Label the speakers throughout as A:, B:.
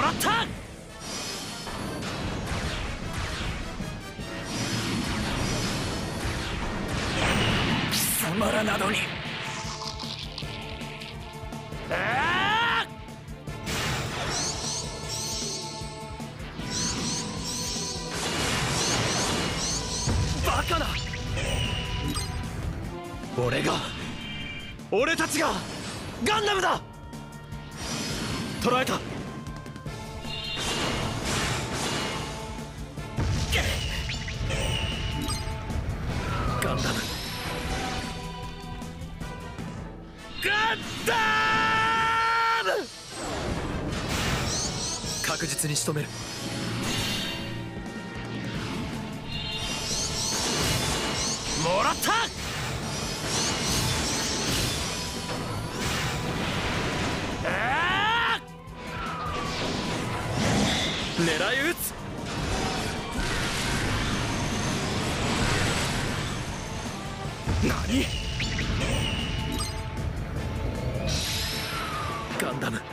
A: らった。貴様らなどにバカな。俺たちがガンダムだ。捕らえた。ガンダム確実に仕留める。もらった。狙い撃つ。何？ガンダム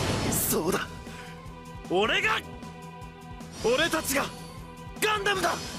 A: そうだ。俺たちがガンダムだ。